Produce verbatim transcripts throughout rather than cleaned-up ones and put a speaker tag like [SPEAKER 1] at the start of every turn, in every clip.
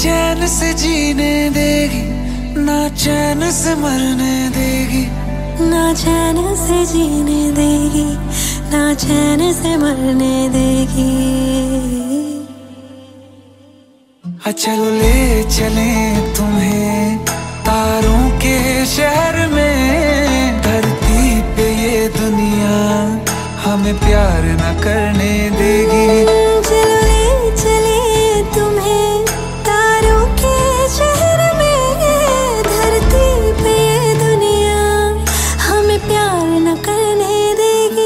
[SPEAKER 1] चैन से जीने देगी, ना चैन से मरने देगी,
[SPEAKER 2] ना चैन से जीने देगी, ना चैन से मरने देगी।
[SPEAKER 1] चलो ले चले तुम्हें तारों के शहर में, धरती पे ये दुनिया हमें प्यार न करने देगी।
[SPEAKER 2] चलो ले चले तुम्हें तारों के शहर में, धरती पे ये दुनिया हमें प्यार न करने देगी।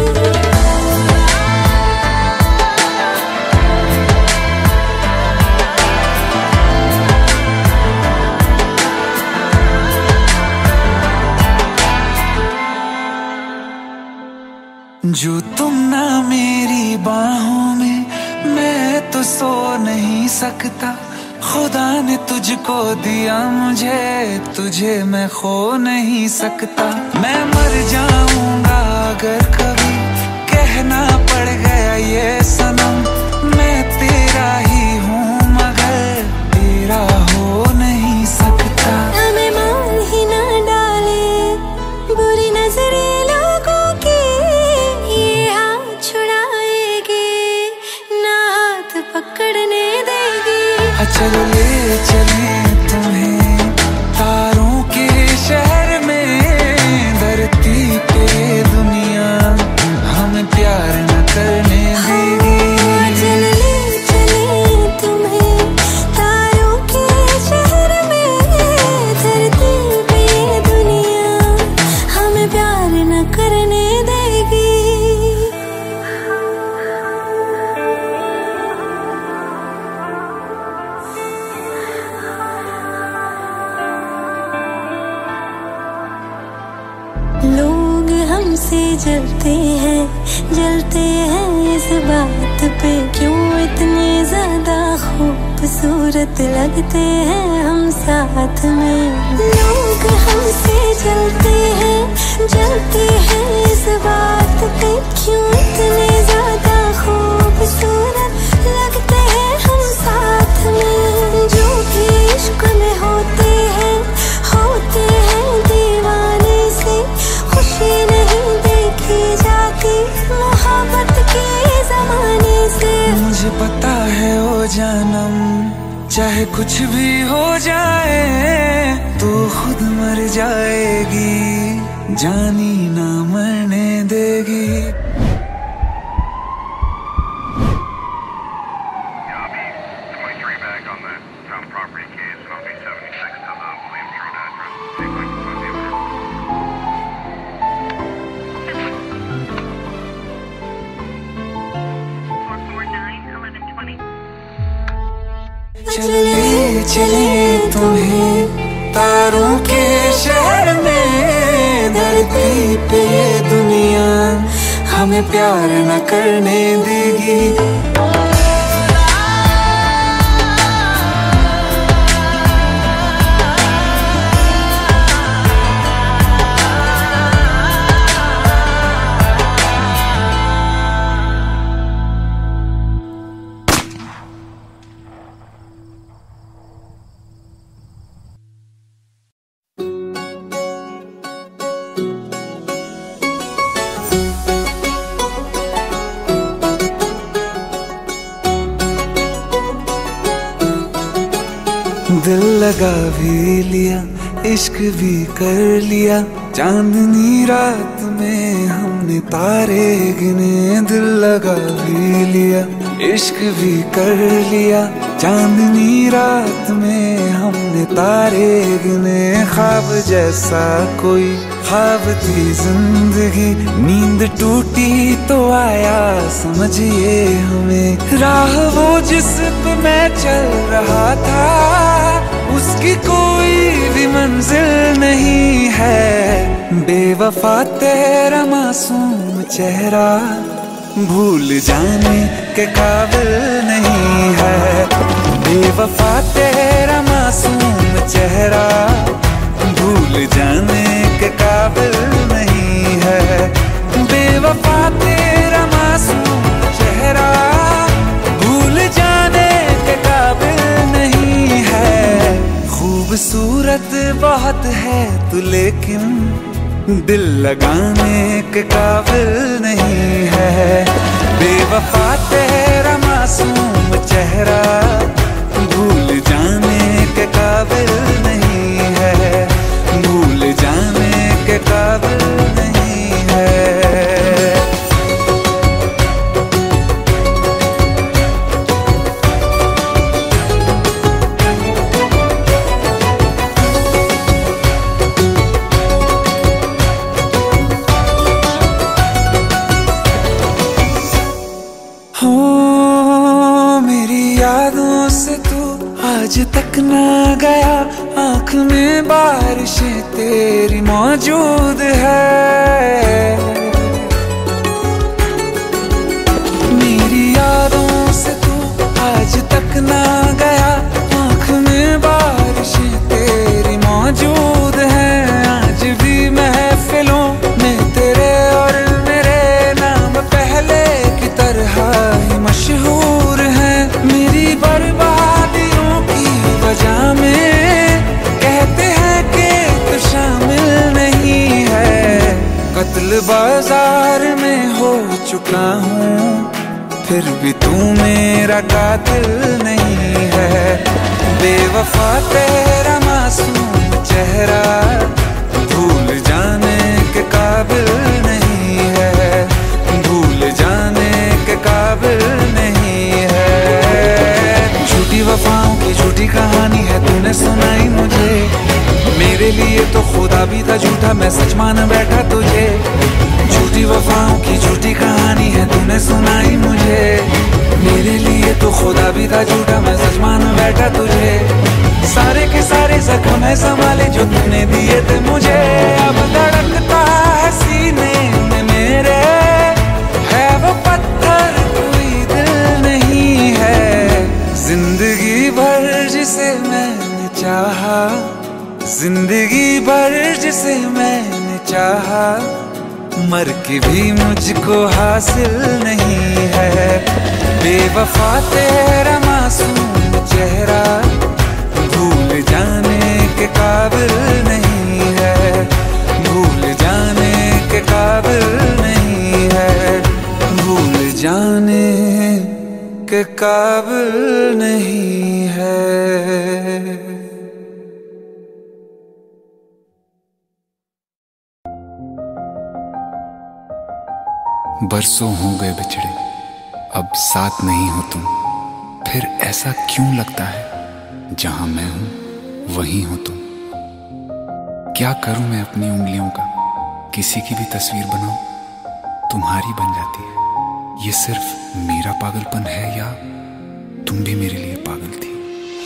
[SPEAKER 1] जो तुम ना मेरी बाहों में, मैं तो सो नहीं सकता। खुदा ने तुझको दिया मुझे, तुझे मैं खो नहीं सकता। मैं मर जाऊंगा अगर कभी कहना पड़ गया ये सनम, मैं तेरा ही हूँ मगर तेरा हो नहीं सकता।
[SPEAKER 2] हमें मान ही ना डाले बुरी नजरे लोगों की, ये हाथ छुड़ाएगी ना हाथ पकड़ने देगी।
[SPEAKER 1] चलो ले चले तुम्हें तारों के शहर में, धरती पे दुनिया हमें प्यार न करने देगी।
[SPEAKER 2] चलो ले चले तुम्हें तारों के शहर में, धरती पे दुनिया हमें प्यार न करने देगी। लोग हमसे जलते हैं, जलते हैं इस बात पे, क्यों इतने ज्यादा खूबसूरत लगते हैं हम साथ में। लोग हमसे जलते हैं, जलते हैं इस बात पे, क्यों इतने ज्यादा खूबसूरत लगते हैं हम साथ में। जो भी इश्क में होते हैं, होते हैं दीवाने से, खुशी नहीं देखी जाती मोहब्बत के जमाने से।
[SPEAKER 1] मुझे पता है ओ जानम, चाहे कुछ भी हो जाए तू खुद मर जाएगी, जानी ना मरने देगी। चले चले तुम्हें तारों के शहर में, धरती पे ये दुनिया हमें प्यार न करने देगी। दिल लगा भी लिया, इश्क भी कर लिया, चांदनी रात में हमने तारे गिने। दिल लगा भी लिया, इश्क भी कर लिया, चांदनी रात में हमने तारे गिने। ख्वाब जैसा कोई ख्वाब थी जिंदगी, नींद टूटी तो आया समझिए हमें। राह वो जिस पे मैं चल रहा था, उसकी कोई भी मंजिल नहीं है। बेवफा तेरा मासूम चेहरा भूल जाने के काबिल नहीं है। बेवफा तेरा मासूम चेहरा भूल जाने के काबिल नहीं है। बेवफा तेरा मासूम चेहरा भूल जाने के काबिल नहीं दिल लगाने के काबिल नहीं है। बेवफा तेरा मासूम चेहरा भूल जाने के काबिल नहीं है, भूल जाने के काबिल नहीं है। यादों से तू आज तक ना गया, आँख में बारिशें तेरी मौजूद है। मेरी यादों से तू आज तक ना गया, आँख में बारिशें तेरी मौजूद है। आज भी महफिलों में तेरे और मेरे नाम पहले की तरह ही मशहूर है। मेरी बर्बादियों की वजह में कहते हैं कि तू शामिल नहीं है। कत्ल बाजार में हो चुका हूँ, फिर भी तू मेरा कातिल नहीं है। बेवफा तेरा मासूम चेहरा भूल जाने के काबिल नहीं है, भूल जाने के काबिल नहीं है। झूठी वफाओं की झूठी कहानी है तूने सुनाई मुझे, मेरे लिए तो खुदा भी था झूठा, मैं सच मान बैठा तुझे। झूठी वफाओं की झूठी कहानी है तूने सुनाई मुझे, मेरे लिए तो खुदा भी था झूठा, मैं सच मान बैठा तुझे। सारे के सारे जख्म है संभाले जो तूने दिए थे मुझे, अब धड़कता है सीने में मेरे, है वो पत्थर कोई दिल नहीं है। जिंदगी भर जिसे मैंने चाहा, जिंदगी भर जिसे मैंने चाहा, मर के भी मुझको हासिल नहीं है। बेवफा तेरा मासूम चेहरा भूल जाने के काबिल नहीं है, भूल जाने के काबिल नहीं है, भूल जाने के काबिल नहीं है।
[SPEAKER 3] बरसों हो गए बिछड़े, अब साथ नहीं हो तुम, फिर ऐसा क्यों लगता है जहां मैं हूं वहीं हो तुम। क्या करूं मैं अपनी उंगलियों का, किसी की भी तस्वीर बनाऊं तुम्हारी बन जाती है। ये सिर्फ मेरा पागलपन है या तुम भी मेरे लिए पागल थी।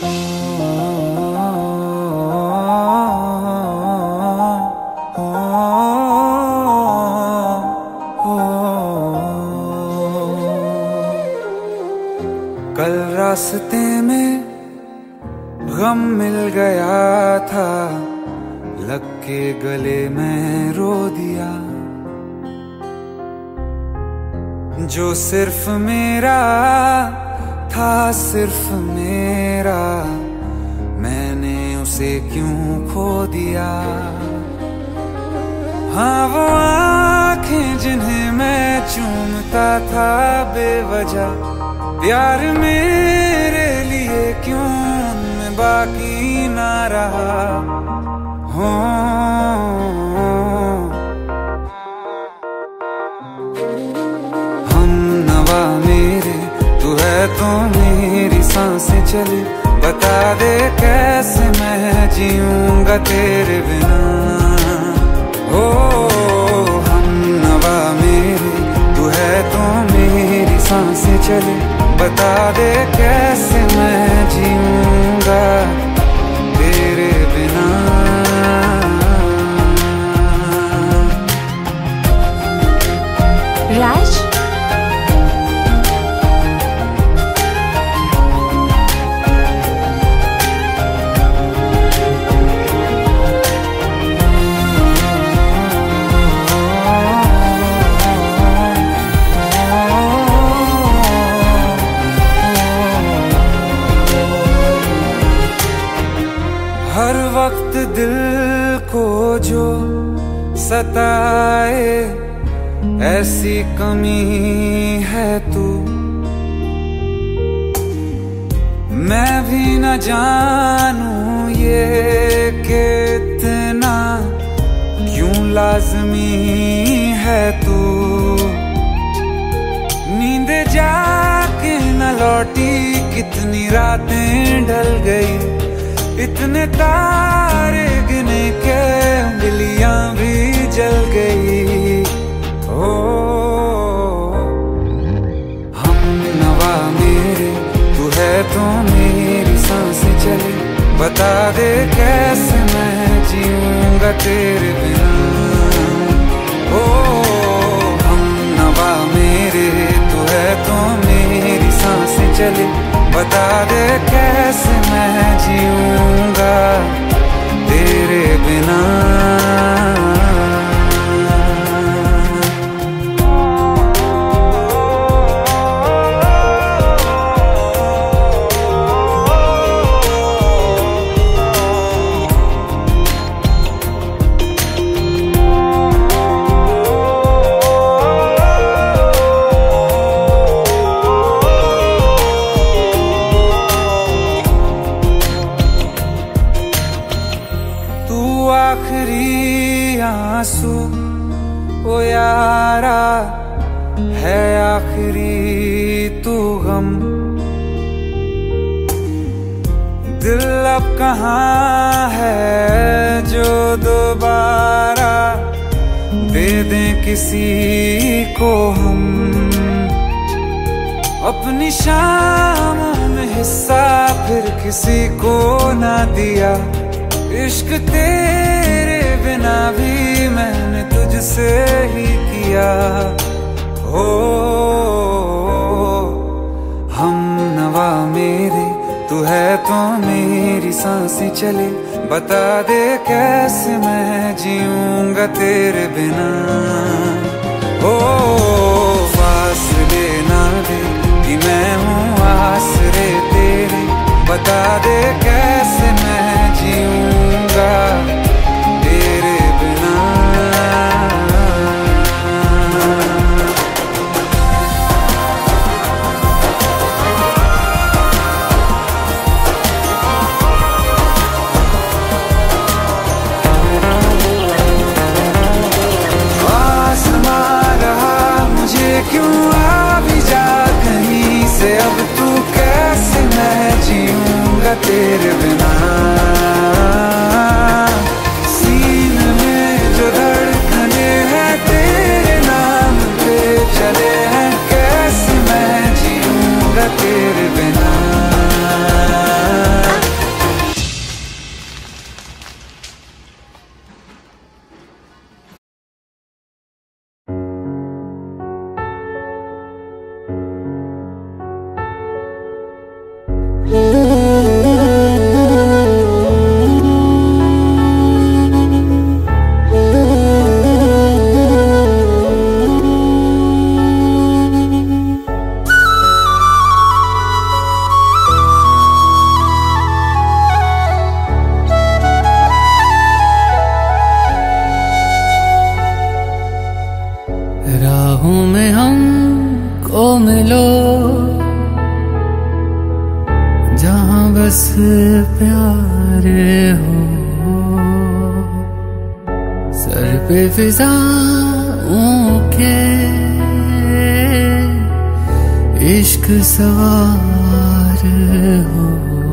[SPEAKER 1] कल रास्ते में गम मिल गया था, लग के गले में रो दिया। जो सिर्फ मेरा था, सिर्फ मेरा, मैंने उसे क्यों खो दिया। हाँ वो आँखें जिन्हें मैं चूमता था बेवजह, प्यार मेरे लिए क्यों उनमें बाकी ना रहा। हो हम नवा मेरे, तू है तो मेरी सांसें चले, बता दे कैसे मैं जीऊंगा तेरे बिना। हो हम नवा मेरे, तू है तो मेरी सांसें चले, बता दे कैसे मैं जीऊंगा तेरे बिना।
[SPEAKER 2] राज
[SPEAKER 1] सताए ऐसी कमी है तू। मैं भी न जानूं ये कि इतना क्यों लाज़मी है तू। नींद जाके न लौटी कितनी रातें ढल गई, इतने तारे गिने के उंगलियां भी जल गई। ओ हम नवा मेरे तू है तो मेरी सांसें चले, बता दे कैसे मैं जीऊंगा तेरे बिना। ओ हम नवा मेरे तू है तो मेरी सांसें चले, बता दे कैसे मैं जीऊंगा तेरे बिना। आखिरी आंसू ओ यारा है, आखिरी तू गम। दिल अब कहाँ है जो दोबारा दे दें किसी को हम। अपनी शामों में हिस्सा फिर किसी को ना दिया, इश्क तेरे बिना भी मैंने तुझसे ही किया। हो हम नवा मेरे तू है तो मेरी सांसें चले, बता दे कैसे मैं जीऊंगा तेरे बिना। ओ फासले ना दे कि मैं हूँ आसरे तेरे, बता दे कैसे मैं जीऊंगा तेरे बिना। आसमां रहा मुझे क्यों आ भी जा कहीं से, अब तू कैसे मैं जीऊंगा तेरे बिना। सीने में जो धड़कने हैं तेरे नाम पे चले हैं, कैसे मैं जीऊंगा तेरे बिना।
[SPEAKER 4] राहों में हमको मिलो जहाँ बस प्यार हो, सर पे फिजाओं के इश्क सवार हो।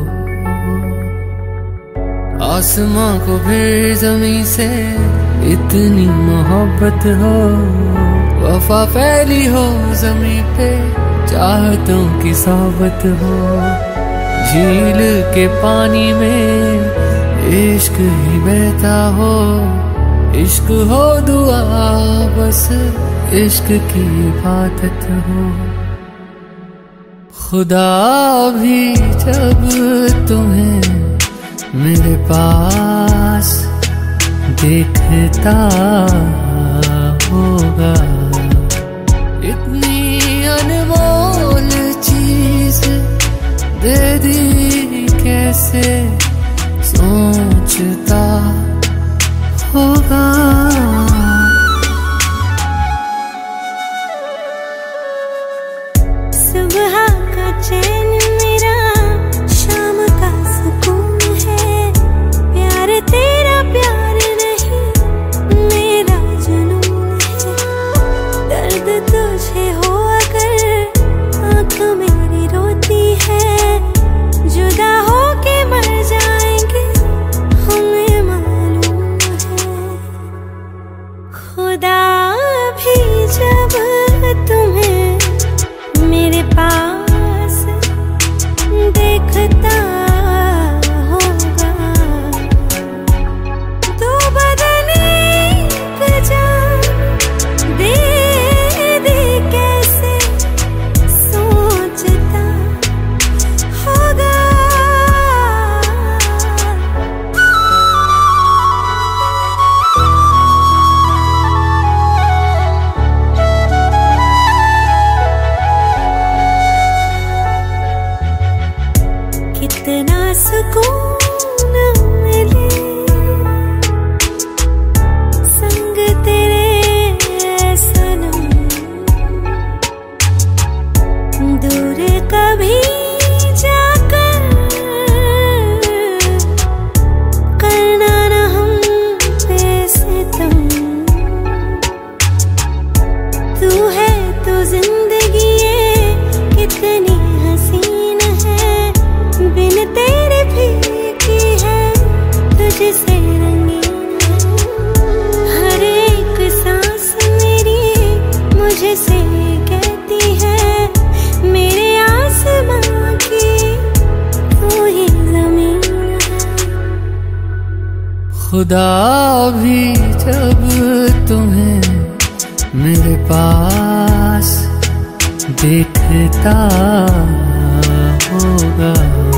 [SPEAKER 4] आसमां को फिर ज़मीं से इतनी मोहब्बत हो, वफा फैली हो ज़मीं पे चाहतों की सोबत हो। झील के पानी में इश्क ही बहता हो, इश्क हो दुआ बस इश्क की इबादत हो। खुदा भी जब तुम्हें मेरे पास देखता होगा, इतनी अनमोल चीज दे दी कैसे सोचता होगा। खुदा भी जब तुम्हें मेरे पास देखता होगा,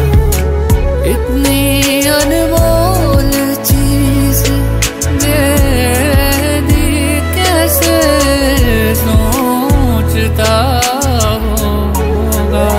[SPEAKER 4] इतनी अनमोल चीज दे दी कैसे सोचता होगा।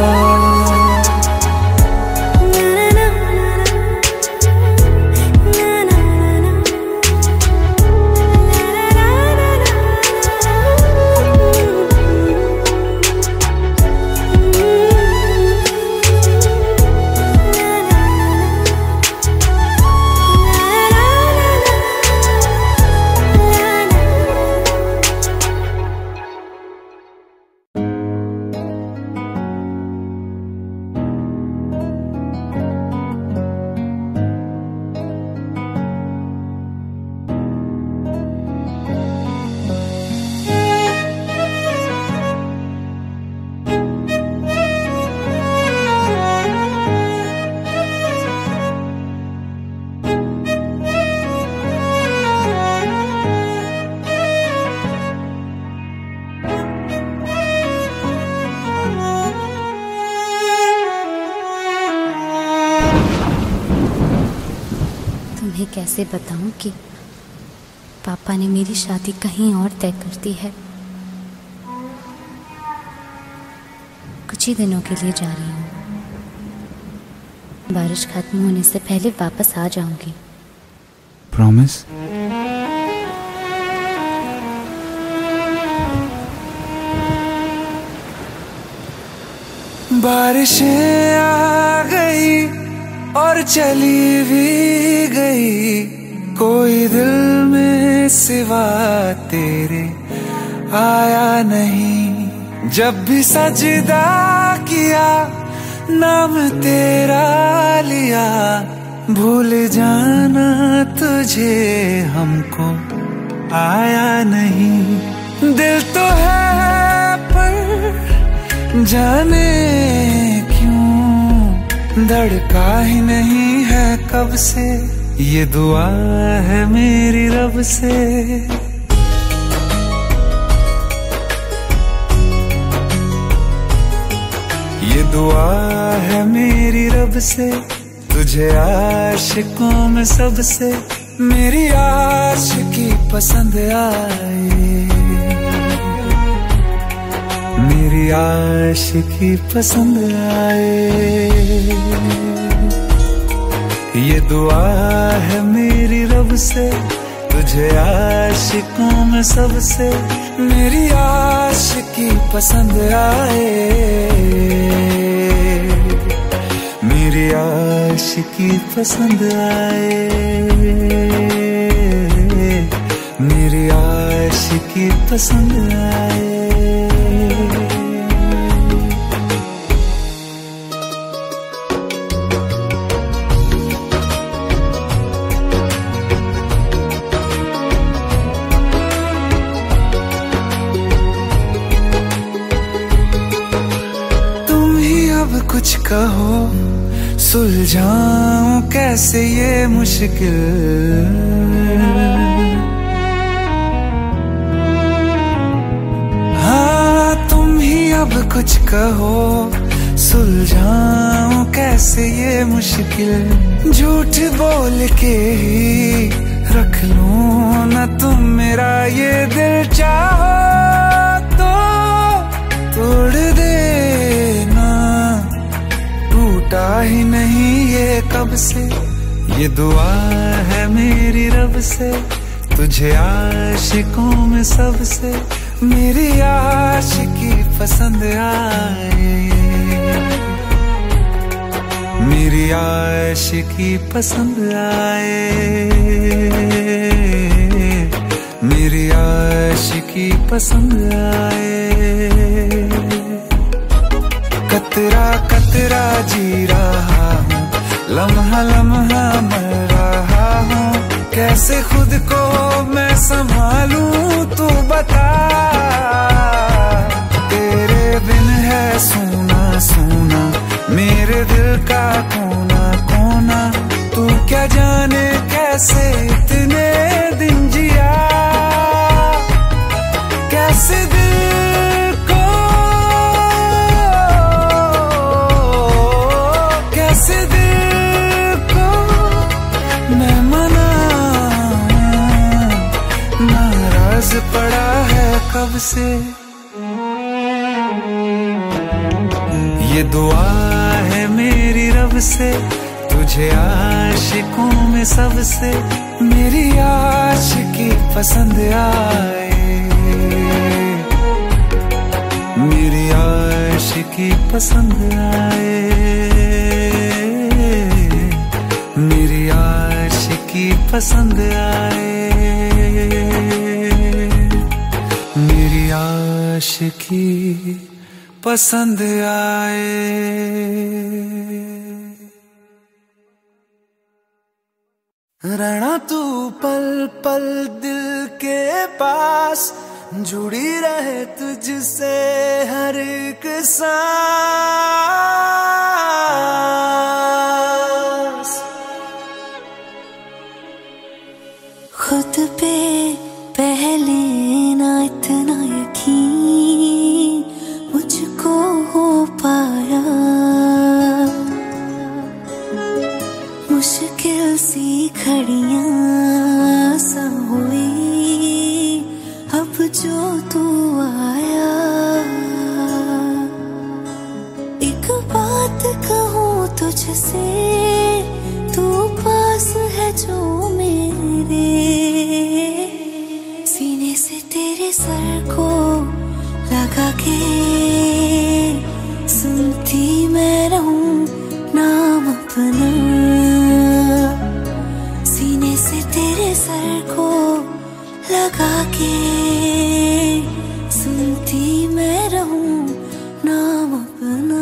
[SPEAKER 2] तुम्हें कैसे बताऊं कि पापा ने मेरी शादी कहीं और तय कर दी है। कुछ ही दिनों के लिए जा रही हूँ, बारिश खत्म होने से पहले वापस आ जाऊंगी।
[SPEAKER 3] प्रॉमिस?
[SPEAKER 1] बारिशें आ गई और चली भी गई, कोई दिल में सिवा तेरे आया नहीं। जब भी सजदा किया नाम तेरा लिया, भूल जाना तुझे हमको आया नहीं। दिल तो है पर जाने क्यों धड़का ही नहीं है कब से, ये दुआ है मेरी रब से। ये दुआ है मेरी रब से, तुझे आशिकों में सबसे मेरी आशिकी पसंद आए, मेरी आशिकी पसंद आए। ये दुआ है मेरी रब से, तुझे आशिकों में सबसे मेरी आशिकी पसंद आए, मेरी आशिकी पसंद आए, मेरी आशिकी पसंद आए। कुछ कहो सुलझाऊं कैसे ये मुश्किल, हाँ तुम ही अब कुछ कहो सुलझाऊं कैसे ये मुश्किल। झूठ बोल के ही रख लूं ना तुम मेरा ये दिल, चाहो तो तोड़ देना, टूटा ही नहीं ये कब से। ये दुआ है मेरी रब से, तुझे आशिकों में सबसे मेरी आशिकी पसंद आए, मेरी आशिकी पसंद आए, मेरी आशिकी पसंद आए। कतरा कतरा जी रहा हूँ, लम्हा लम्हा मर रहा हूँ, कैसे खुद को मैं संभालूं तू बता। तेरे बिन है सोना सोना मेरे दिल का कोना कोना, तू क्या जाने कैसे कैसे इतने दिन जिया, कैसे दिल को, कैसे दिल को मैं मना, नाराज पड़ा है कब से। ये दुआ है मेरी रब से, तुझे आशिकों में सबसे मेरी आशिकी पसंद आए, मेरी आशिकी पसंद आए, मेरी आशिकी पसंद आए, मेरी आशिकी पसंद आए। रहना तू पल पल दिल के पास, जुड़ी रहे तुझसे हर एक सांस।
[SPEAKER 2] खुद पे पहले ना इतना यकीन मुझको हो पाया, मुश्किल सी घड़ियां सा हुई अब जो तू आया। एक बात कहूँ तुझसे, तू पास है जो मेरे, सीने से तेरे सर को लगा के सुनती मैं रहूं नाम अपना, सीने से तेरे सर को लगा के सुनती मैं रहूं नाम अपना।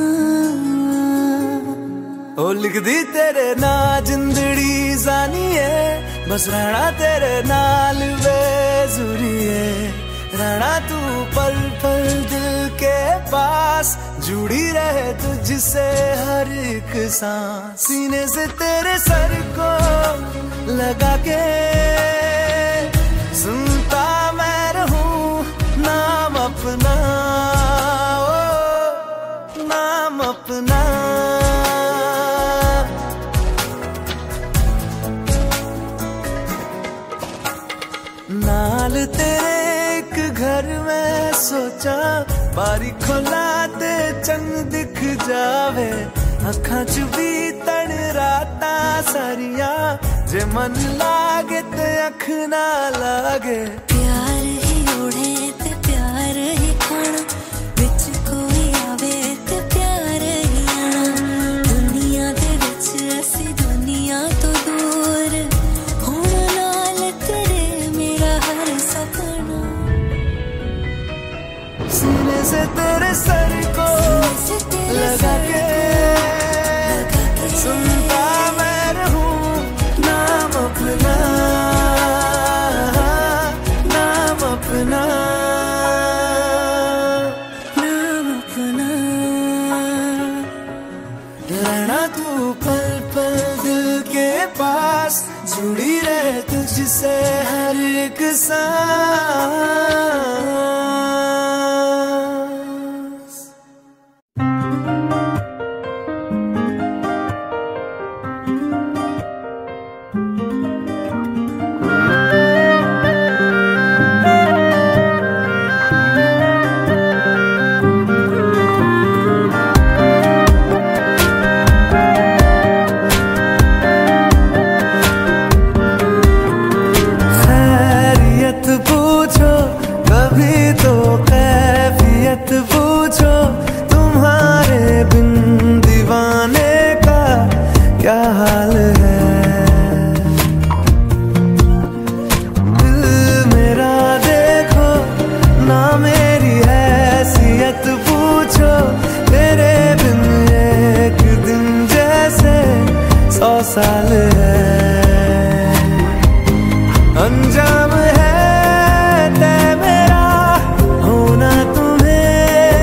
[SPEAKER 1] ओ लिख दी तेरे ना जिंदड़ी जानी है, बस रहना तेरे नाल बेजुरी है। रहना तू पल पल दिल के पास, जुड़ी रहे तुझसे हर एक सांस, सीने से तेरे सर को लगा के सुनता मैं रहूं नाम अपना, ओ नाम अपना। नाल तेरे एक घर में सोचा, बारी खोला ते चंग दिख जावे, अखां च भी तन राता सारिया, जे मन लागे ते अख ना लागे।
[SPEAKER 2] प्यार ही ओढ़े ते प्यार ही खाना, बिच कोई आवे ते प्यार ही आना, दुनिया दे विच असी दुनिया तो दूर, होना नाल तेरे मेरा हर सपना।
[SPEAKER 1] सीने से तेरे सर को लगा के सुनता मैं रहूं नाम अपना, नाम अपना,
[SPEAKER 2] नाम अपना।
[SPEAKER 1] रहना तू पल पल दिल के पास, जुड़ी रहे तुझसे हर एक सांस। पूछो कभी तो कैफियत पूछो, तुम्हारे बिन दीवाने का क्या हाल है। दिल मेरा देखो ना मेरी हैसियत पूछो, तेरे बिन एक दिन जैसे सौ साल है। अंजाम है तय मेरा होना तुम्हें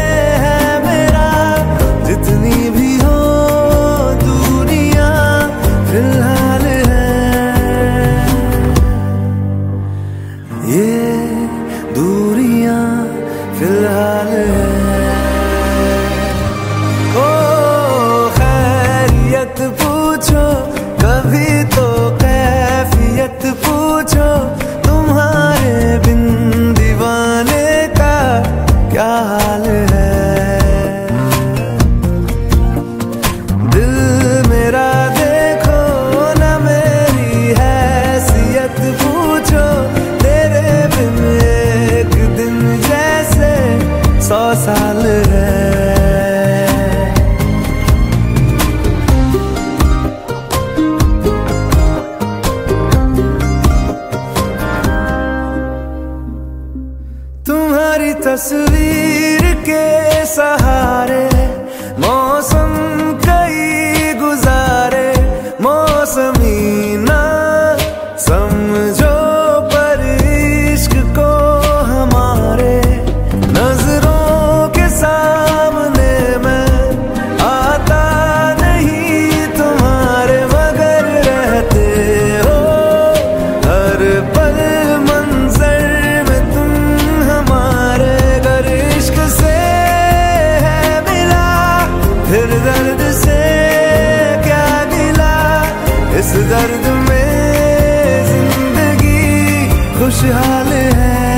[SPEAKER 5] तुम्हारी तस्वीर के सहारे मौसम कई गुजारे, मौसमी ना समझो पर इश्क को हमारे। नजरों के सामने मैं आता नहीं तुम्हारे, मगर रहते हो हर पल मंजर में तुम हमारे। अगर इश्क से है मिला फिर दर्द से क्या गिला, इस दर्द में जिंदगी खुशहाल है।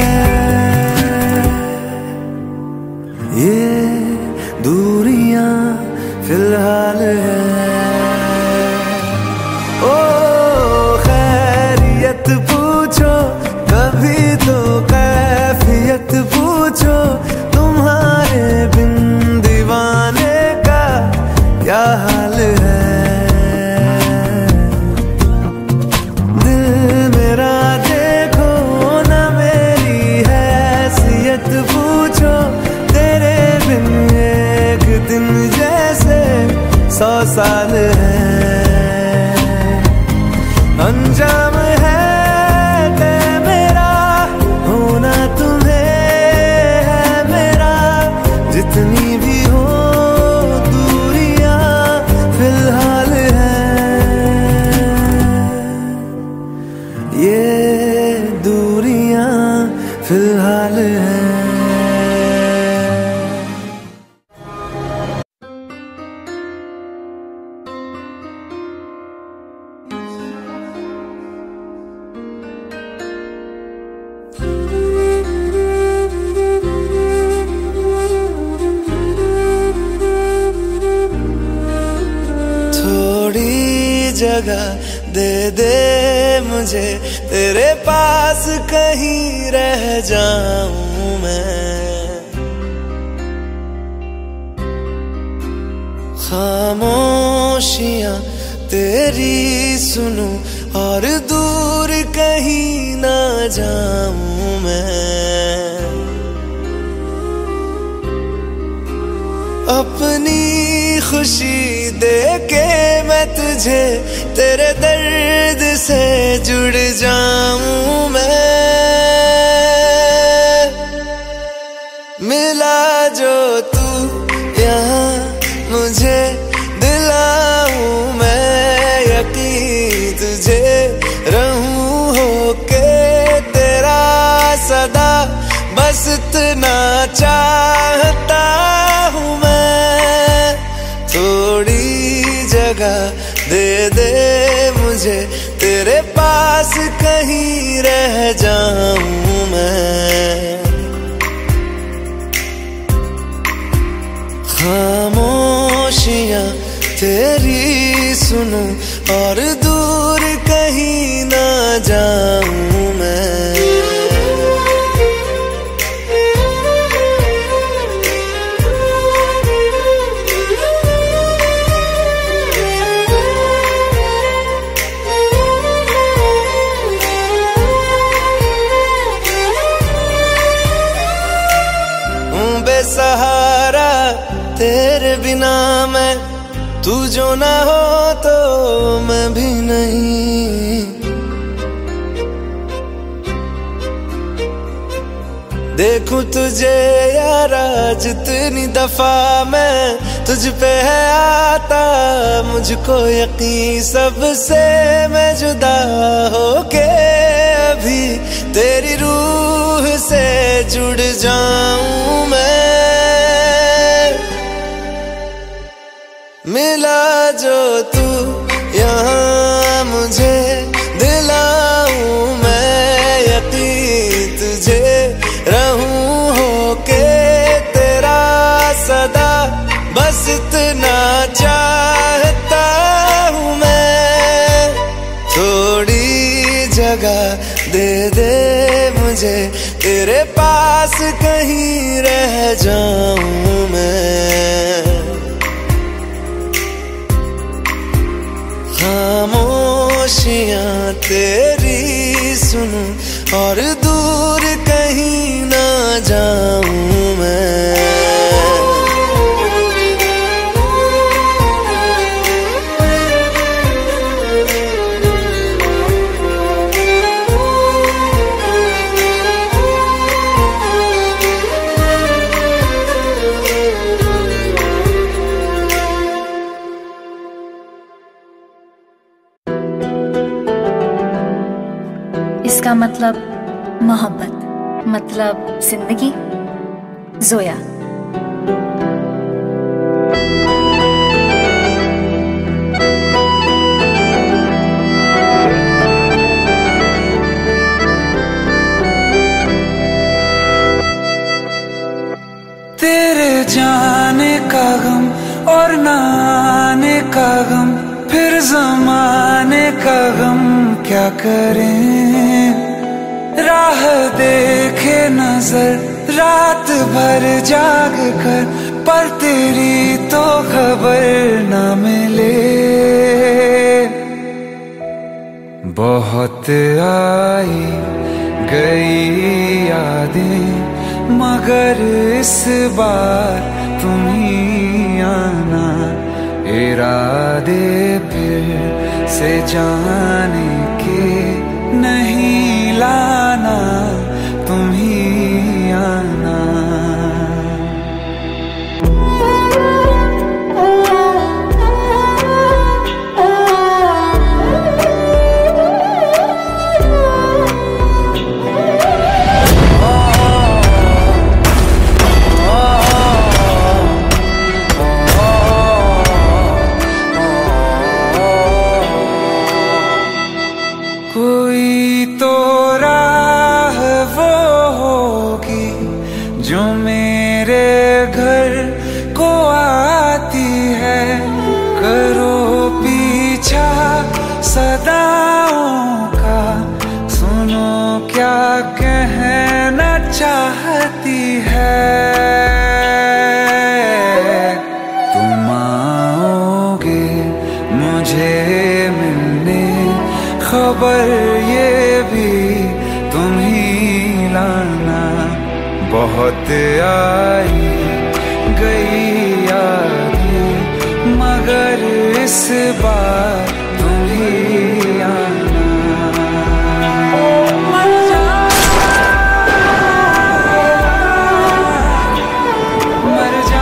[SPEAKER 5] ये दूरियां फिलहाल है। ओ खैरियत पूछो कभी तो कैफियत पूछो, तुम्हारे बिन दीवाने का क्या हाल है। दिल मेरा देखो ना मेरी हैसियत पूछो, तेरे बिन एक दिन जैसे सौ साल है। अंजाम है तय मेरा होना तुम्हें है मेरा, जितनी भी हो दूरियां फिलहाल है। ये दूरियां फिलहाल है। थोड़ी जगह दे दे मुझे, तेरे पास कहीं रह जाऊं मैं। खामोशियां तेरी सुनूं और दूर कहीं ना जाऊं मैं। अपनी खुशी दे के मैं तुझे तेरे दर्द से जुड़ जाऊं मैं। मिला जो तू यहाँ मुझे दिलाऊं मैं यकीन तुझे रहूं होके तेरा सदा, बस इतना चाहता हूँ मैं। थोड़ी जगह दे दे मुझे, तेरे पास कहीं रह जाऊं मैं। खामोशियां तेरी सुनूं और दूर कहीं ना जाऊं मैं। बेसहारा तेरे बिना मैं, तू जो ना हो तो मैं भी नहीं। देखूं तुझे यारा जितनी दफा मैं तुझ पे है आता, मुझको यकीन सबसे मैं जुदा होके अभी तेरी रूह से जुड़ जाऊं मैं। मिला जो तू यहाँ मुझे दिलाऊं मैं यकीन तुझे रहूं होके तेरा सदा, बस इतना चाहता हूँ मैं। थोड़ी जगह दे दे मुझे, तेरे पास कहीं रह जाऊं मैं। खामोशियां तेरी सुनूं और दूर कहीं ना जा
[SPEAKER 6] जिसका मतलब मोहब्बत, मतलब जिंदगी। जोया।
[SPEAKER 1] तेरे जाने का गम और ना आने का गम, फिर ज़माने का गम क्या करें। राह देखे नजर रात भर जाग कर, पर तेरी तो खबर ना मिले। बहुत आई गई यादें, मगर इस बार तुम ही आना। इरादे फिर से जाने के नहीं लाना, तुम ही आना। जो मेरे घर को आती है, करो पीछा सदाओं का, सुनो क्या कहना चाहती है। तुम आओगे मुझे मिलने, खबर ये भी तुम ही लाना। बहुत आई गई यादें, मगर इस बार तुम ही आना। मर जा, मर जा।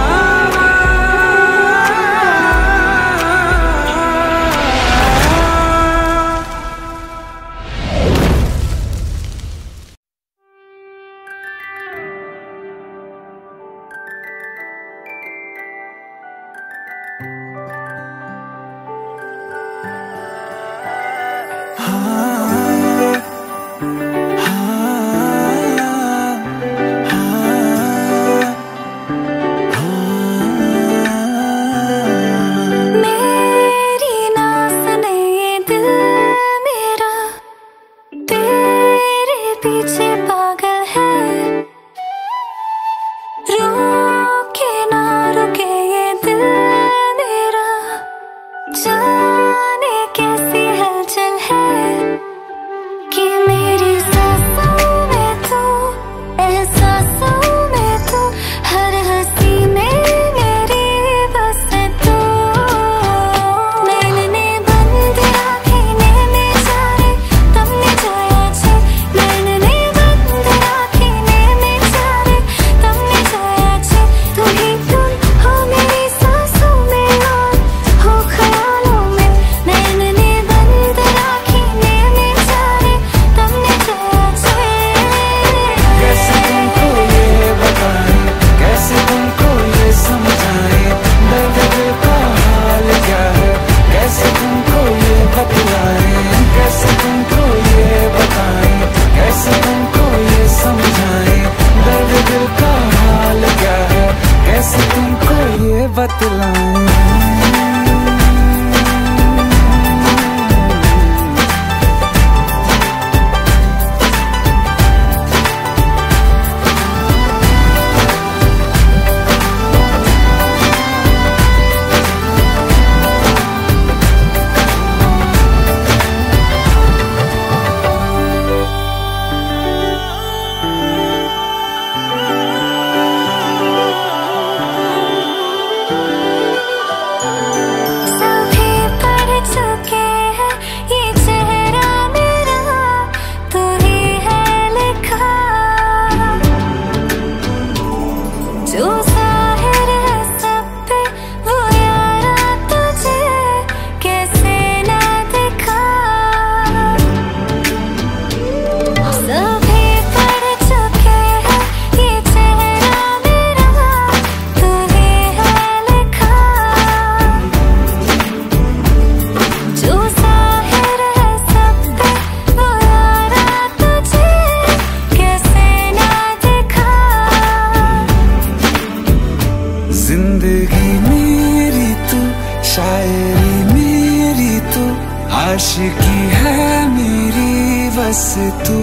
[SPEAKER 1] आशिकी है मेरी बस तू।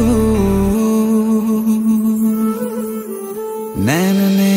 [SPEAKER 1] नैन ने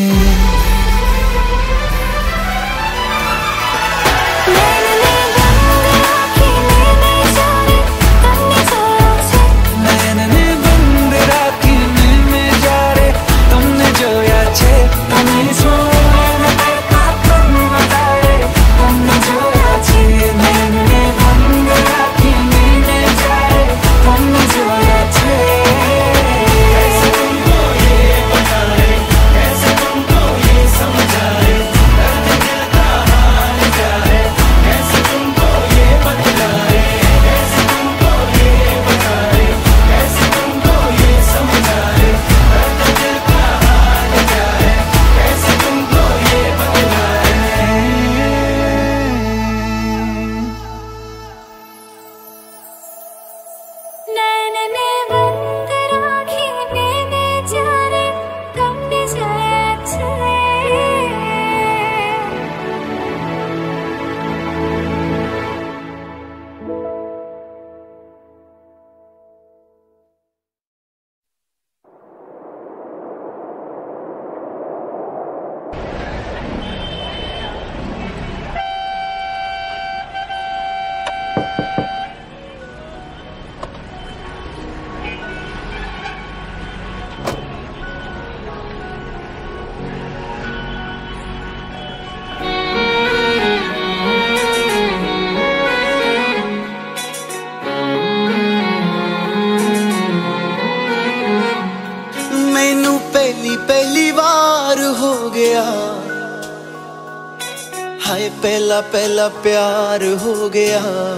[SPEAKER 5] पहला पहला प्यार हो गया,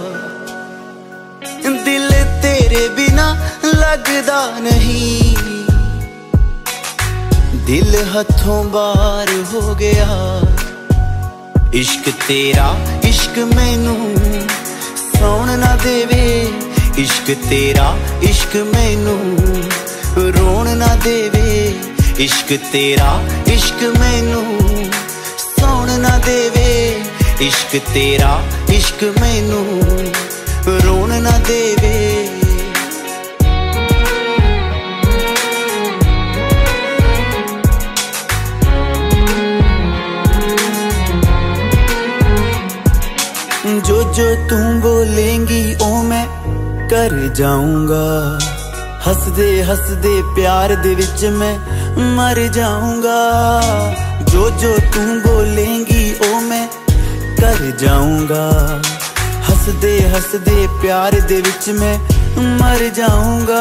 [SPEAKER 5] दिल तेरे बिना लगदा नहीं, दिल हथों बाहर हो गया। इश्क तेरा इश्क मैनू सौण ना देवे, इश्क तेरा इश्क मैनू रोण ना देवे, इश्क तेरा इश्क मैनू सौण ना देवे, इश्क तेरा इश्क मैनू रोण ना देवे। जो जो तू बोलेंगी ओ मैं कर जाऊंगा, हसदे हसदे प्यार दे विच मैं मर जाऊंगा। जो जो तू बोलेंगी ओ मैं कर जाऊंगा, हसदे हसदे प्यार दे विच मैं मर जाऊंगा।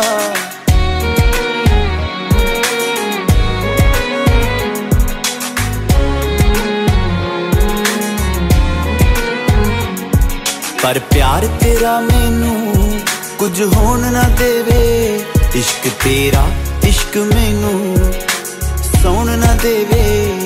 [SPEAKER 5] पर प्यार तेरा मैनू कुछ होन ना देवे, इश्क तेरा इश्क मैनू सौण ना देवे।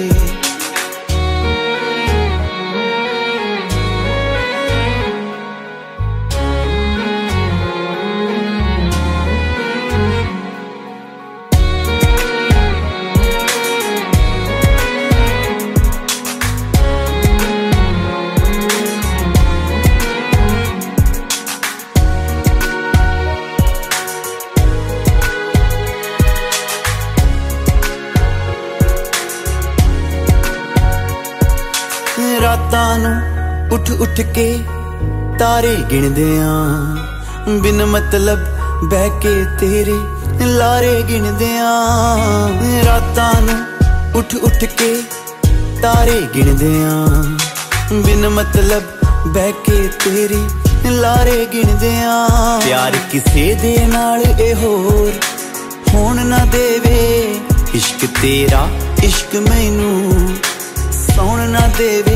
[SPEAKER 5] रातां नूं उठ उठ के तारे गिणदे आ, बिन मतलब बह के तेरे लारे गिणदे आ। रातां नूं उठ उठ के तारे गिणदे आ, बिन मतलब बह के तेरे लारे गिणदे आ। प्यार किसे दे नाल ए होर होण ना देवे, इश्क तेरा इश्क मैनू सौण ना देवे।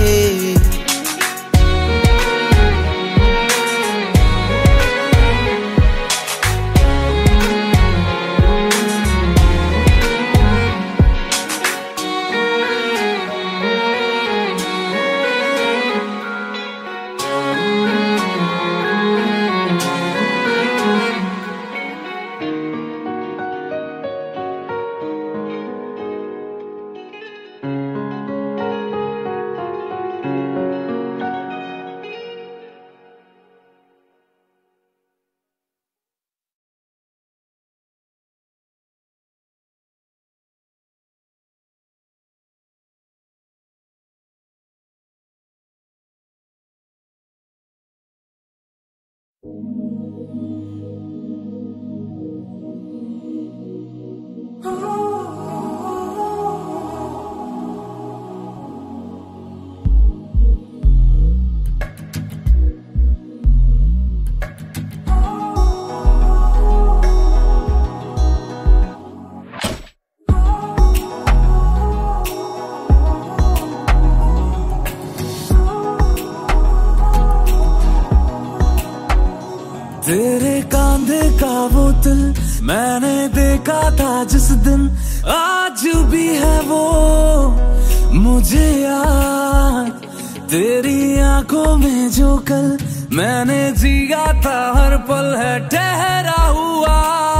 [SPEAKER 1] तेरे कांधे का वो दिल मैंने देखा था जिस दिन, आज भी है वो मुझे याद। तेरी आंखों में जो कल मैंने जिया था, हर पल है ठहरा हुआ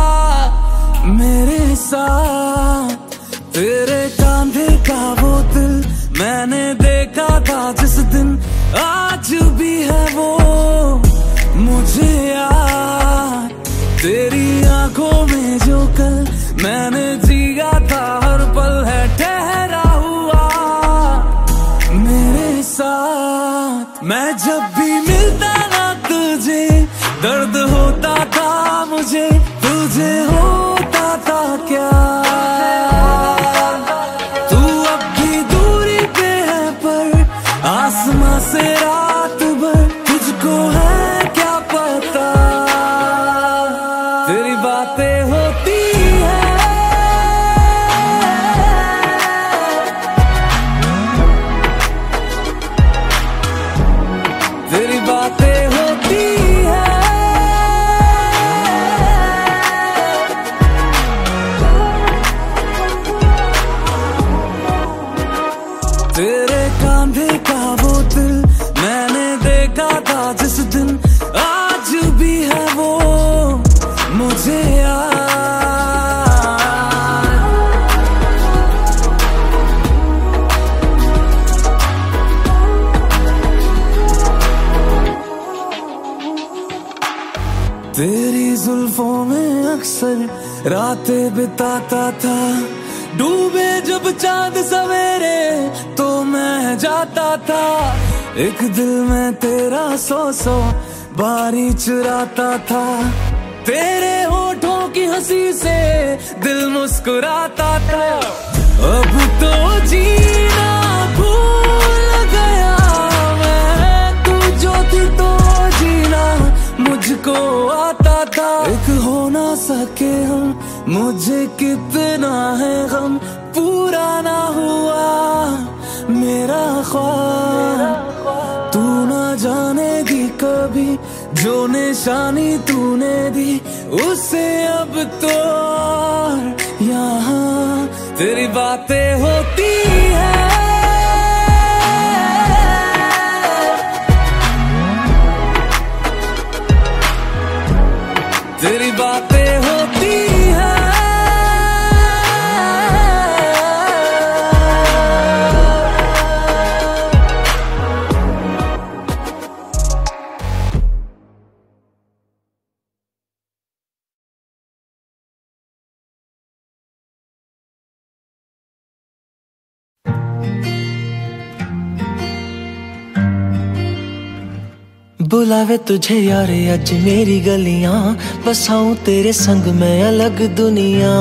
[SPEAKER 1] मेरे साथ। तेरे कांधे का वो दिल मैंने देखा था जिस दिन, आज भी है वो मुझे याद। तेरी आंखों में जो कल मैंने जिया था, हर पल है ठहरा हुआ मेरे साथ। मैं जब भी मिलता ना तुझे, दर्द होता था मुझे, तुझे होता था क्या? तू अब भी दूरी पे है पर आसमां से रात भर तुझको है क्या पता। तेरी बातें होती है, तेरी बातें होती है। तेरे कांधे का वो दिल मैंने देखा था जिस दिन, आज भी है वो मुझे याद। तेरी जुल्फों में अक्सर रातें बिताता था, डूबे जब चांद सवेरे तो मैं जाता था। एक दिल में तेरा सौ सौ बारी चुराता था, तेरे होठों की हंसी से दिल मुस्कुराता था। अब तो जीना भूल गया मैं, तू जो थी तो जीना मुझको आता था। एक हो ना सके हम, मुझे कितना है गम, पूरा ना हुआ मेरा ख्वाब। तू ना जानेगी कभी जो निशानी तूने दी, उसे अब तो यहाँ तेरी बातें होती है। तेरी बातें होती है।
[SPEAKER 7] बुलावे तुझे यारे अज मेरी गलियां, बसाऊं तेरे संग मैं अलग दुनिया।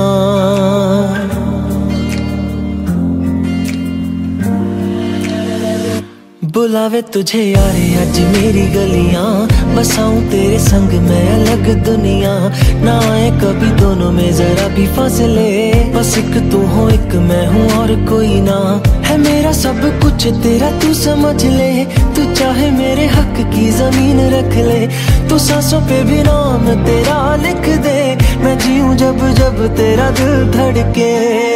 [SPEAKER 7] बुलावे तुझे यारे अज मेरी गलियां, बसाऊं तेरे संग मैं अलग दुनिया। ना आए कभी दोनों में जरा भी फासले, बस एक तू हो एक मैं हूँ और कोई ना। है मेरा सब कुछ तेरा तू समझ ले, तू चाहे मेरे हक की जमीन रख ले। तू सांसों पे भी नाम तेरा लिख दे, मैं जीऊं जब जब तेरा दिल धड़के।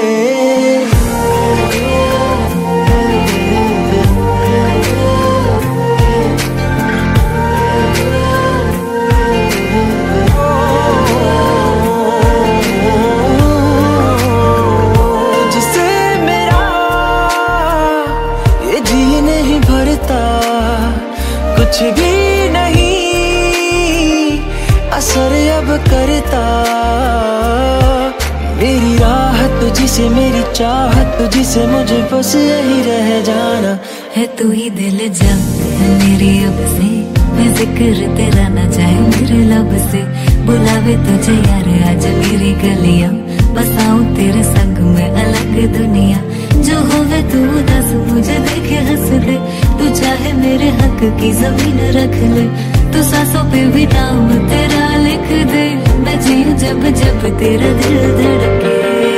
[SPEAKER 7] कुछ भी नहीं असर अब करता, मेरी राहत तुझसे मेरी चाहत तुझसे, मुझे बस यही रह जाना
[SPEAKER 2] है। तू ही दिल जब है मेरी अब से, मैं जिक्र तेरा ना जाए मेरे लब से, बुलावे तुझे यार आज मेरी गलियां, बसाऊं तेरे संग में अलग दुनिया। जो होवे तू दस मुझे देखे हंस दे, तू चाहे मेरे हक की जमीन रख ले, तू सांसों पे भी नाम तेरा लिख दे, मैं जीऊं जब जब तेरा दिल धड़के।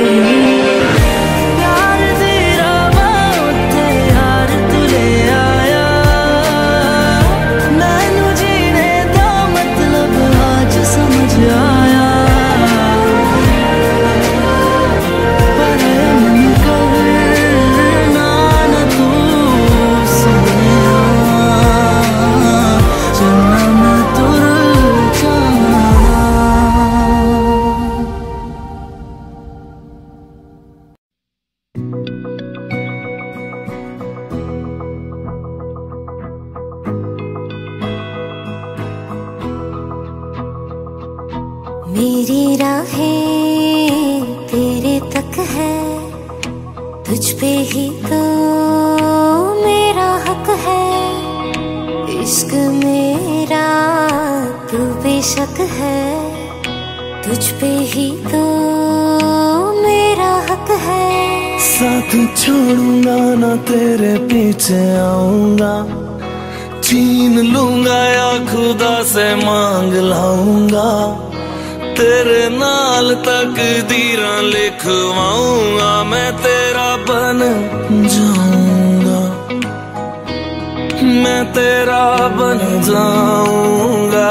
[SPEAKER 8] मेरी राहें तेरे तक है, तुझ पे ही तो मेरा हक है, इश्क मेरा तू बेशक है, तुझ पे ही तो मेरा हक है।
[SPEAKER 7] साथ छोड़ूंगा ना तेरे पीछे आऊंगा, छीन लूंगा या खुदा से मांग लाऊंगा, तेरे नाल तकदीरां लिखवाऊंगा, मैं तेरा बन जाऊंगा, मैं तेरा बन जाऊंगा।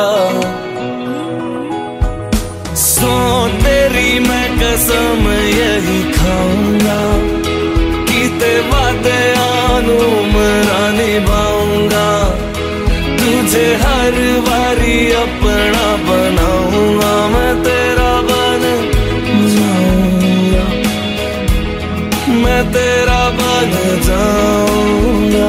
[SPEAKER 7] सो तेरी मैं कसम यही खाऊंगा, कीते वादे आनू मरा निभाऊंगा, तुझे हर बारी अपना बनाऊंगा, मैं तेरा बन जाऊंगा, मैं तेरा बन जाऊंगा।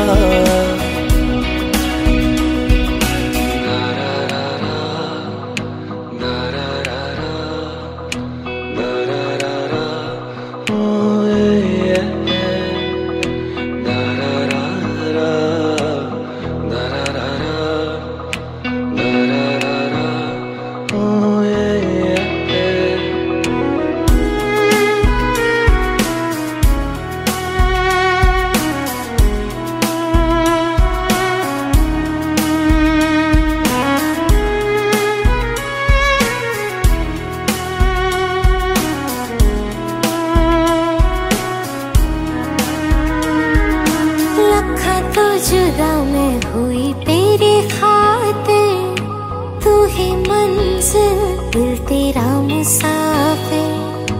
[SPEAKER 8] जुदा मैं हुई तेरी खातिर, तू ही मंजिल दिल तेरा मुसाफिर।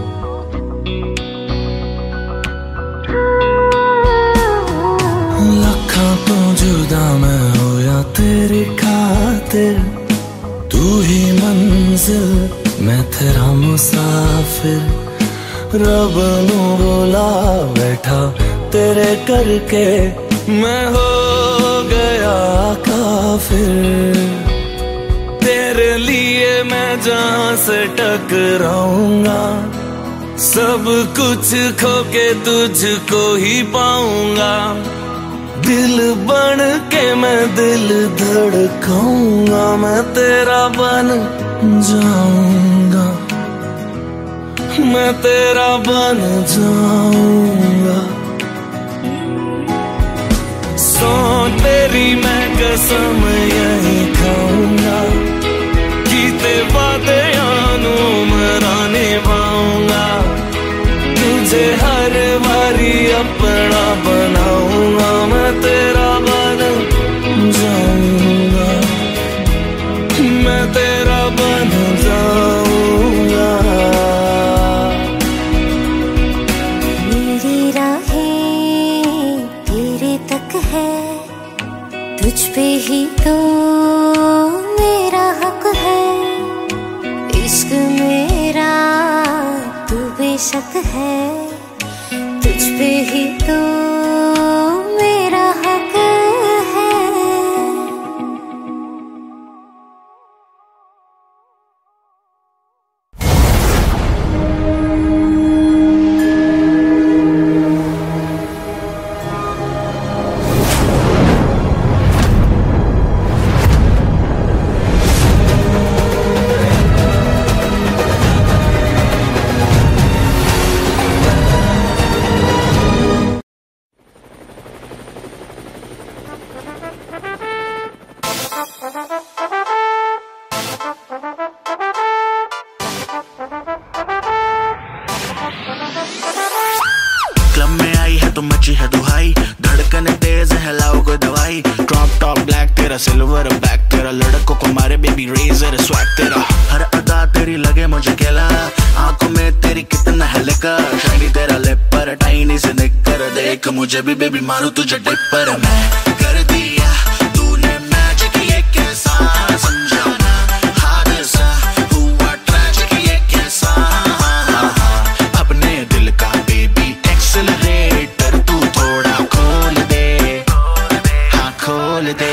[SPEAKER 7] लखा तो जुदा मैं होया तेरी खातिर, तू ही मंजिल मैं तेरा मुसाफिर। रब नू बोला बैठा तेरे करके, मैं हो गया काफिर। तेरे लिए मैं जहां से टकराऊंगा, सब कुछ खो के तुझको ही पाऊंगा। दिल बन के मैं दिल धड़काऊंगा, मैं तेरा बन जाऊंगा, मैं तेरा बन जाऊंगा। सो तेरी मैं कसम यही खाऊंगा, कीते वादे आनू मरा निभाऊंगा, तुझे हर बारी अपना बनाऊंगा, मैं तेरा बन जाऊंगा, मैं तेरा बन जाऊंगा।
[SPEAKER 8] मेरी राहें तेरे तक है, तुझ पे ही तो मेरा हक है, इश्क मेरा तू बेशक है, तुझ पे ही तो मेरा हक है।
[SPEAKER 9] तो मची है दुहाई, धड़कन तेज है लाओ कोई दवाई। ड्रॉप टॉप ब्लैक तेरा, सिल्वर बैक तेरा, लड़कों को मारे बेबी रेजर स्वैग तेरा। हर अदा तेरी लगे मुझे केला, आंखों में तेरी कितना है लेकर। शाइनी तेरा लिप पर टाइनी से निकर, देख मुझे भी बेबी मारू तुझे डिपर। मैं कर दिया तूने मैजिक, ये कैसा समझाना हादसा हुआ ट्रैजिक, ये कैसा अपने दिल का बेबी एक्सेलरेटर तू थोड़ा खोल दे, हाँ खोल दे।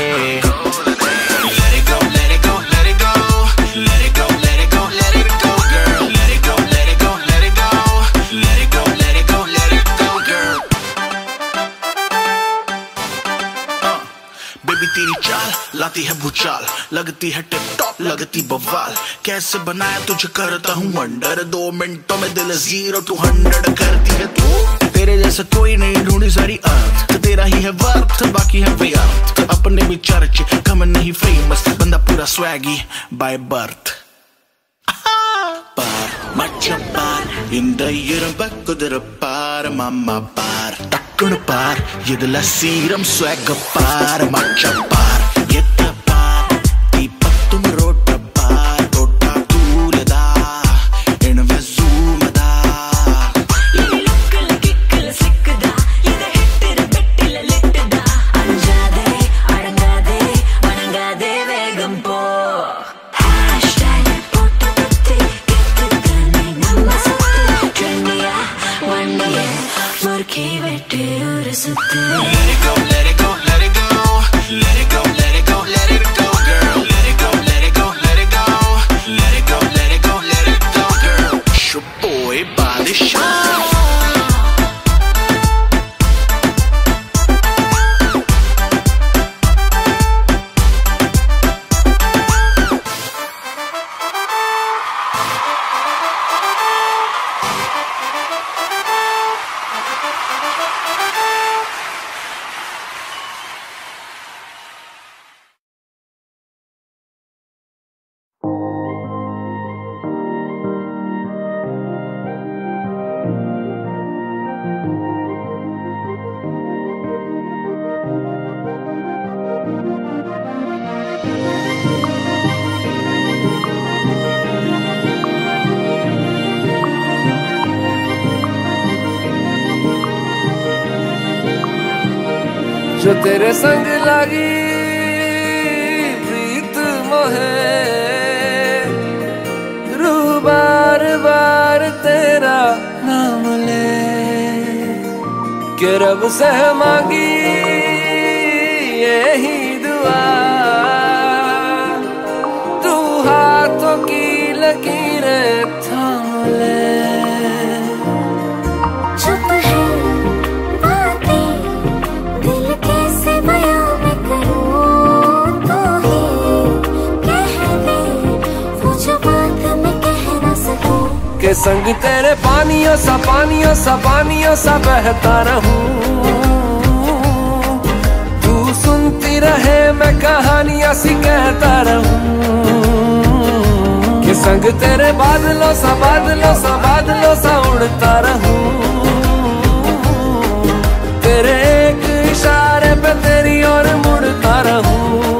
[SPEAKER 9] तेरी चाल लाती है भूचाल, लगती है टिप टॉप लगती बवाल। कैसे बनाया तुझे करता हूँ वंडर, दो मिनटों में दिल जीरो टू हंड्रेड करती है तू। तेरे जैसे कोई नहीं ढूंढी सारी अर्थ, तो तेरा ही है वर्थ बाकी है व्यर्थ। तो अपने भी चर्च कम नहीं फेमस, बंदा पूरा swaggy by birth. Par, macam par, indah yerambak kudera par, mama par, takun par, yedalah siram swag par, macam par, yeda par, di patum roda par, roda tulada, enve zoomada. Ini local kickle sickda, yeda hitter bettila littda, anjade, adangade, manangade vegam po. Hashtag photo putti. Let it go, let it go, let it go, let it go, let it go, let it go, girl. Let it go, let it go, let it go, let it go, let it go, let it go, girl. Your boy body shot.
[SPEAKER 4] जो तेरे संग लगी प्रीत मोहे, रूह बार बार तेरा नाम ले, के रब से मांगी यही दुआ, तू हाथों की लकीरें थाम ले।
[SPEAKER 8] चुप है बातें, दिल कैसे बयां मैं करूं, तो ही कह दे वो जो बात मैं कह ना सकूं।
[SPEAKER 4] के संग तेरे पानियों सा पानियों सा पानियों सा बहता रहूं, तू सुनती रहे मैं कहानियां सी कहता रहूं। के संग तेरे बादलों सा बादलों सा बादलों सा उड़ता रहूं, तेरे एक इशारे पे तेरी ओर मुड़ता रहूं।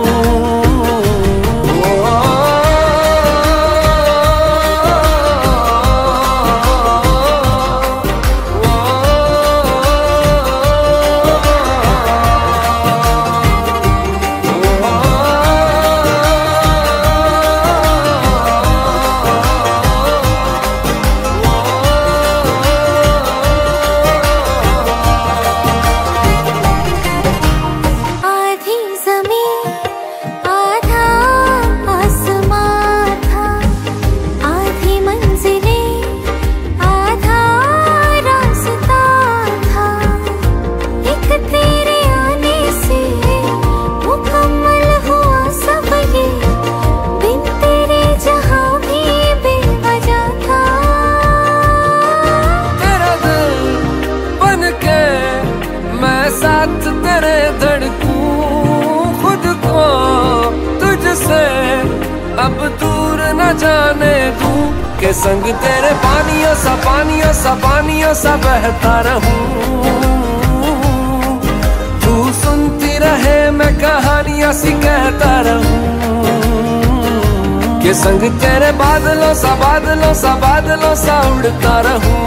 [SPEAKER 4] अब दूर न जाने दूं, के संग तेरे पानियों सा पानियों सा पानियों सा बहता रहूं, क्या सी कहता रहूं कि संग तेरे बादलों सा बादलों सा बादलों सा उड़ता रहूं।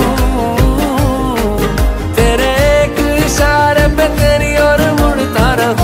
[SPEAKER 4] तेरे एक इशारे पे तेरी ओर मुड़ता रहूं।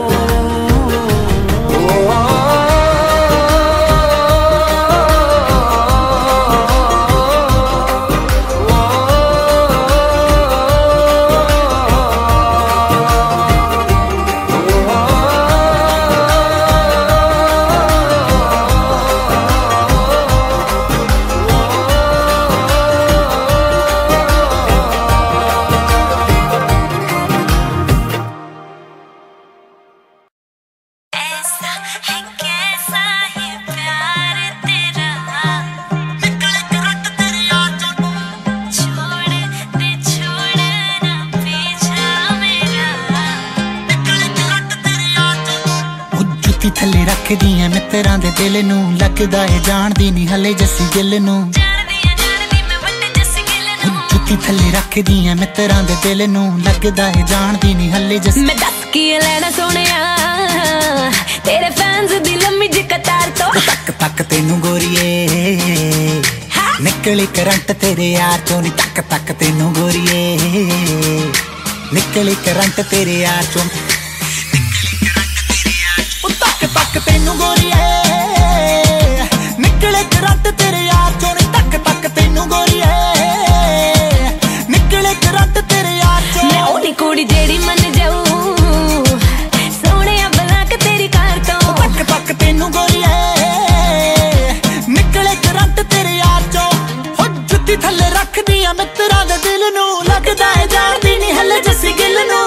[SPEAKER 5] थले रख दिया मित्रां दे दिल नू लगदा है जानदी नहीं हले जस्सी गिल नू। जुत्ती थले रख दिया मित्रां दे दिल नू लगदा है जानदी नहीं हले जस्सी।
[SPEAKER 2] मैं दस की लेना सोनिया तेरे फैंस दी लम्मी जी कतार तो
[SPEAKER 5] तक तक तेनू गोरीए निकली करंट तेरे यार चों नी तक तक तेनू गोरीए निकली करंट तेरे यार चों तक तेनू गोरीए निकले करंट तेरे यार चों नी तक तक तेनू गोरीए निकले करंट तेरे यार चों।
[SPEAKER 2] मैं ओनी कुड़ी जेड़ी मन जाऊं सोने बलाक तेरी कार तो
[SPEAKER 5] तक तक तेनू गोरीए निकले करंट तेरे यार चों। हो जुत्ती थले रख दिया मित्रां दे दिल नू लगदा है जानदी नहीं हले जस्सी गिल नू।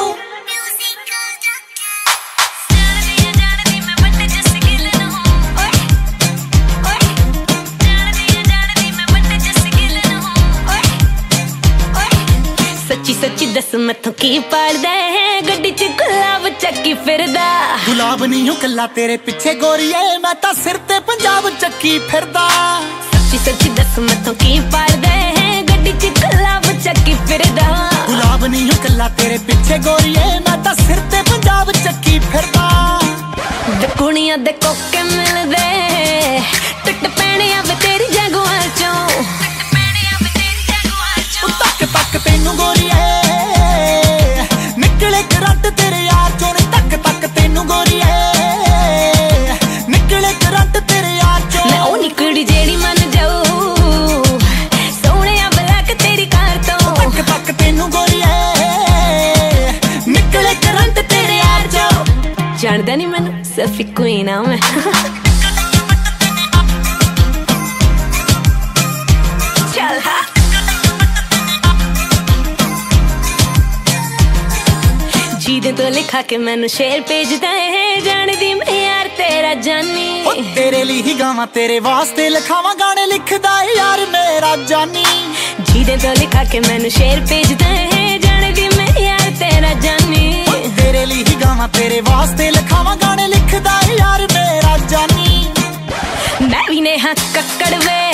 [SPEAKER 2] सच्ची सच्ची दस मैथों की पाड़दा है गड्डी च गुलाब चक्की फिरदा।
[SPEAKER 5] गुलाब नहीं हूं कल्ला तेरे पीछे गोरीए मैं तां सिर ते पंजाब चक्की फिरदा।
[SPEAKER 2] सच्ची सच्ची दस मैथों की पाड़दा है गड्डी च गुलाब चक्की फिरदा।
[SPEAKER 5] गुलाब नहीं हूं कल्ला तेरे पीछे गोरीए मैं तां सिर ते पंजाब चक्की फिरदा।
[SPEAKER 2] कुड़ियां दे कोके मिलदे टुट पैणे आवे तेरी जगुआं चों
[SPEAKER 5] तक तक तेनू गोरीए निकले करंट तेरे यार चों नी तक तक तेनू गोरीए निकले करंट तेरे यार चों।
[SPEAKER 2] मैं ओनी कुड़ी जेड़ी मन जाऊं सोने बलाक तेरी कार तो
[SPEAKER 5] तक तक तेनू गोरीए निकले करंट तेरे यार चों।
[SPEAKER 2] जानदा नहीं मैनू सफी क्वीन आ मैं चल हा जीदे तो लिखा के मैनू शेर भेजदा है जानदी मैं यार तेरा जानी।
[SPEAKER 5] ओ तेरे लिए ही गावां तेरे वास्ते लिखावां गाने लिखदा है यार मेरा जानी।
[SPEAKER 2] जीदे तो लिखा के मैनू शेर भेजदा है जानदी मैं यार तेरा जानी।
[SPEAKER 5] ओ तेरे लिए ही गावां तेरे वास्ते लिखावां गाने लिखदा है यार मेरा जानी।
[SPEAKER 2] मैं भी नेहा कक्कड़ वे